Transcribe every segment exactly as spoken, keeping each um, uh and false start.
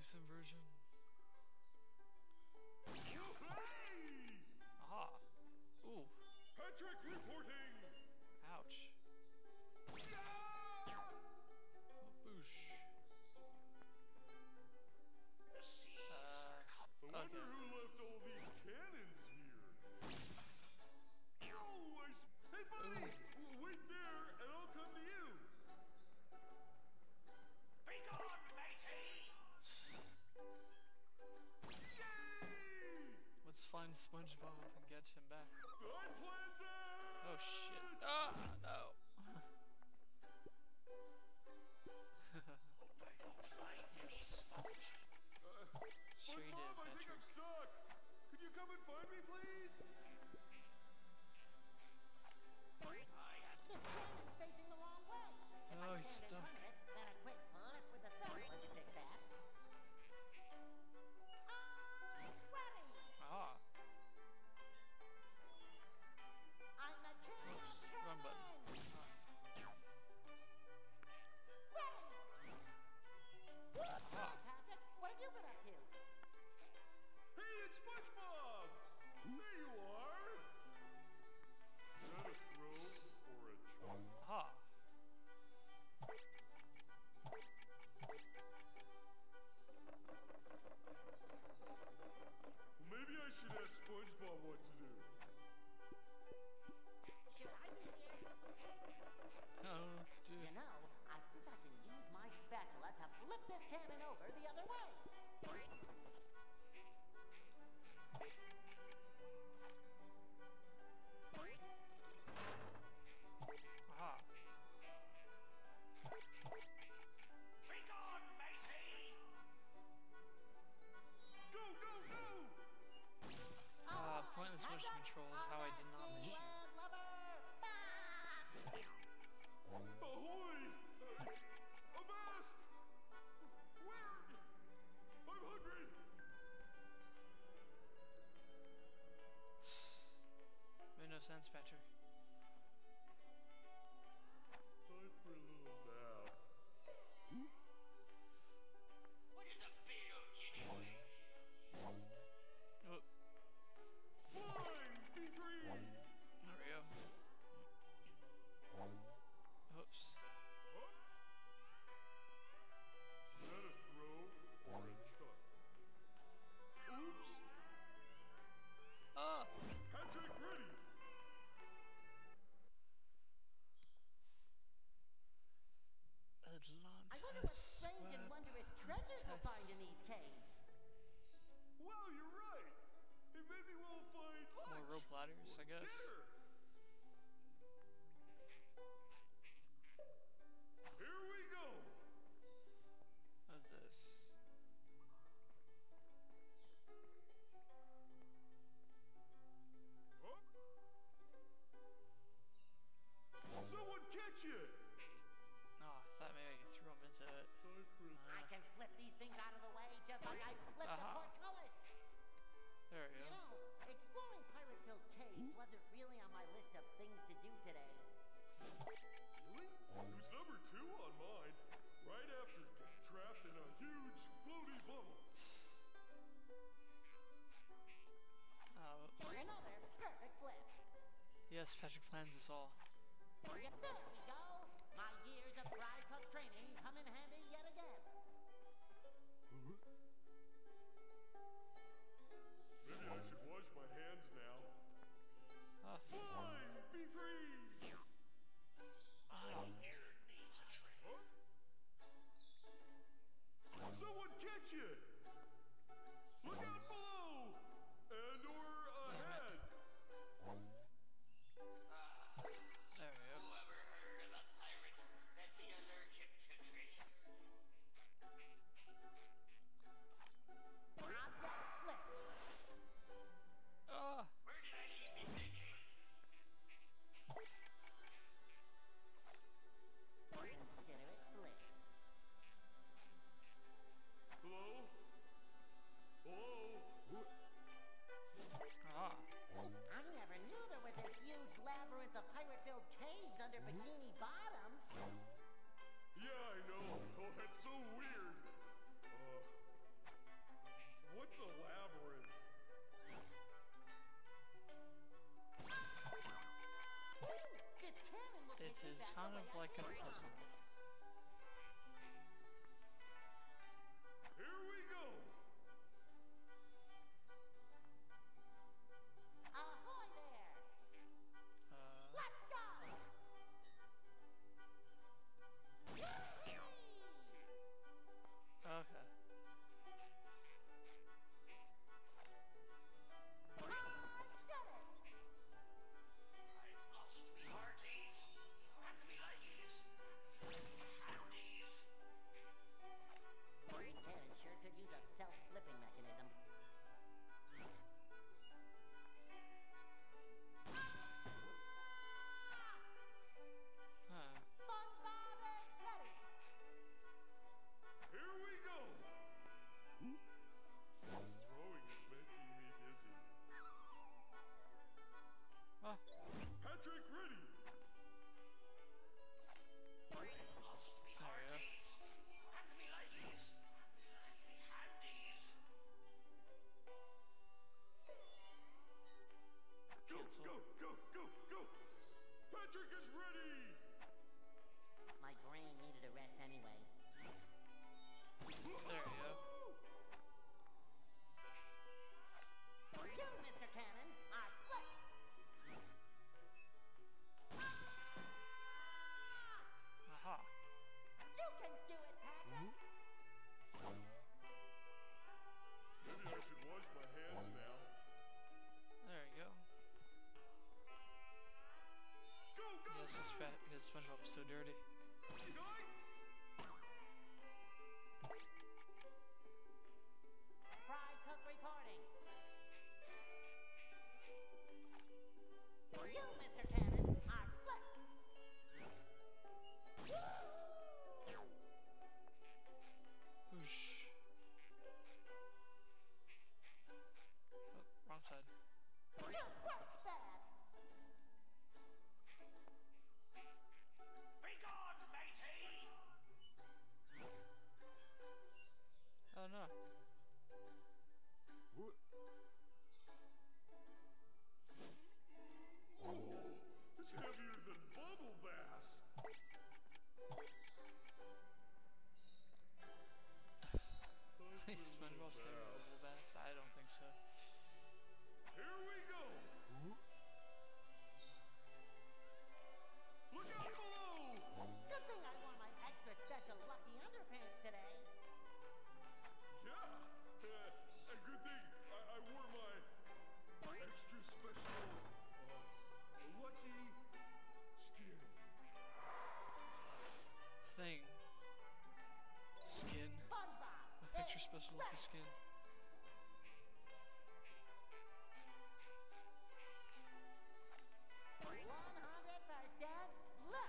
Sim version. Aha! Ooh! Patrick reporting! Ouch! Oh, boosh! Uh, I wonder okay. who left all these cannons here. Oh, I s hey buddy! Ooh. Wait there and I'll come to you! Be gone, matey! Yay! Let's find SpongeBob and get him back. I planned that! Oh shit! Ah no! Hope I don't find any sponge. Uh, Sure you did, SpongeBob, I think Patrick. I'm stuck. Could you come and find me, please? I had This cannon's facing the wrong way. If Oh, I he's stand in stuck. front of it, then a quick flip with the spatula should fix that. I'm ready. Ah! I'm the king Oops, of wrong button. cannons. Ah. Ready. Hey, Patrick, what have you been up to? Hey, it's SpongeBob! There you are! Is that a throw or a jump? Ah! Well, maybe I should ask SpongeBob what to do. Should I be here? I don't know what to do. You know, I think I can use my spatula to flip this cannon over the other way. Aha! Be gone, matey! Go, go, go! Ah, pointless motion control is how I did not miss you. Land lover. Ah! Ahoy! Uh, avast! Where? I'm hungry! Made no sense, Patrick. Time for a little nap. What is a bilge anyway? Oh, Flying! Be free! there we go. Oops. Huh? Is that a throw or a chuck? Oops! Ah! Patrick ready! Atlantis. I wonder what strange and Web. wondrous treasures we'll find in these caves. Wow, you're right! Hey, maybe we'll find lunch! More rope ladders, I guess. Dinner! Here we go! What's this? Huh? Someone catch it! Oh, I thought maybe I could throw him into it. Time for a I can flip these things out of the way just like I flipped Aha. the portcullis. There we You go. know, exploring pirate-filled caves wasn't really on my list of things to do today. Really? It was number two on mine, right after getting trapped in a huge floaty bubble. Oh, Another perfect flip. yes, Patrick plans this all. Yep, there we go. My years of fry cook training come in handy yet again. Maybe I should wash my hands now. Ah. Fly! Be free! My ear needs a trim. Huh? Someone catch it! Look out below! And or ahead! There we go. Whoever heard of a pirate that'd be allergic to treasure? Object flip. Ah! Where did I leave me thinking? Consider it flipped. Hello? Hello? Ah! I never knew there was a huge labyrinth of pirate-filled caves under Bikini Bottom. Yeah, I know. Oh, that's so weird. Uh, kind of like a puzzle. Here we go. Ahoy there! Uh, Let's go! Whee! okay. Patrick ready. Go, go, go, go, go. Patrick is ready. My brain needed a rest anyway. There you go. You, Mister Cannon, are flipped! Aha. You can do it, Patrick! Maybe I should wash my hands now. There you go. Go, go. Yes, it's fat because SpongeBob is so dirty. Yikes. Fry Cook reporting. You, Mister Cannon, are flipped! Whoosh. Oh, wrong side. You worked that! Be gone, matey! Oh no. What? Oh, it's heavier than bubble bass. Please, SpongeBob's heavy bubble bass? I don't think so. Here we go. Look out below. Good thing I wore my extra special lucky underpants today. Yeah, uh, a good thing I, I wore my extra special uh, lucky skin. Thing. Skin. SpongeBob! Extra special lucky skin. one hundred percent flip!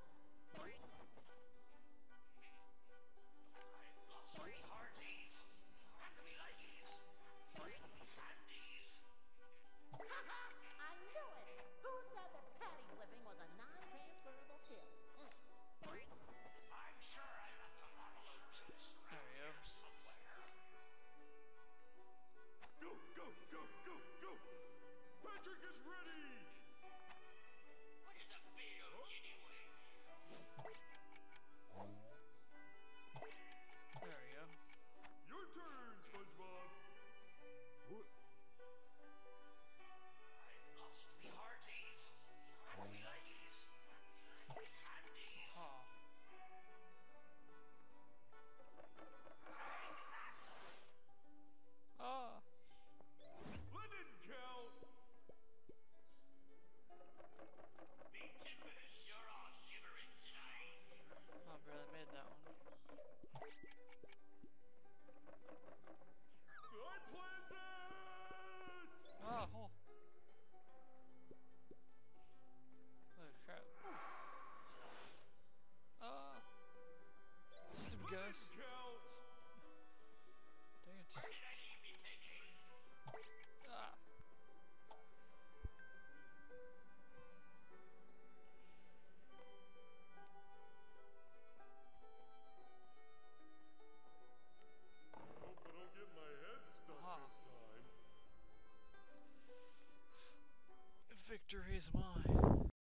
Lost me hearties, and me ladies, and me handies. Haha! I knew it! Who said that patty flipping was a non-transferable skill? Mm. I'm sure I left a bottle or two There we go. somewhere. Go, go, go, go, go. Patrick is ready. What is a bill, Ginny Wing? There we go. Your turn, SpongeBob. What? I lost me hearties, and me ladies, and me handies. Oh. Ah. That didn't count. Me timbers sure are shivering tonight. I barely made that one. I planned that. Ah, hole. Holy crap. Ah. Stupid That ghost. didn't count. Dang it. Where did I leave me piggy? Ah. Hope I don't get my head stuck Aha. this time. Victory is mine.